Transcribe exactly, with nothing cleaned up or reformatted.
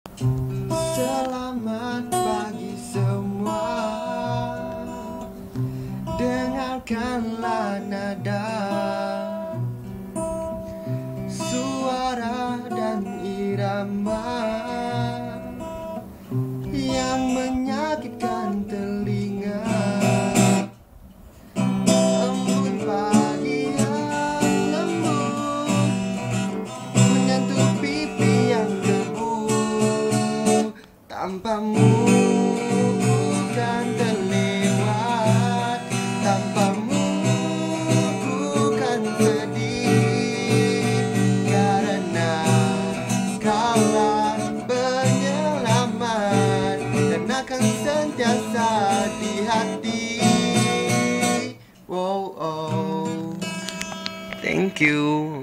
Selamat pagi semua, dengarkanlah nada, suara dan irama yang menyakitkan telinga. Embun pagi yang lembut menyentuh pipi yang debu. Tanpamu bukan terlewat, tanpamu bukan sedih, karena kaulah penyelamat dan akan sentiasa di hati. Wow, oh. Thank you.